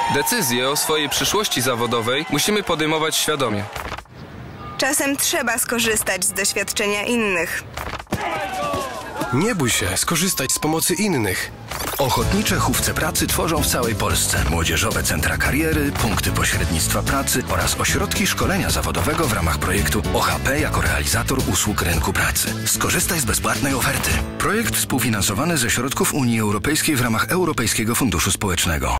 Decyzje o swojej przyszłości zawodowej musimy podejmować świadomie. Czasem trzeba skorzystać z doświadczenia innych. Nie bój się skorzystać z pomocy innych. Ochotnicze hufce pracy tworzą w całej Polsce młodzieżowe centra kariery, punkty pośrednictwa pracy oraz ośrodki szkolenia zawodowego w ramach projektu OHP jako realizator usług rynku pracy. Skorzystaj z bezpłatnej oferty. Projekt współfinansowany ze środków Unii Europejskiej w ramach Europejskiego Funduszu Społecznego.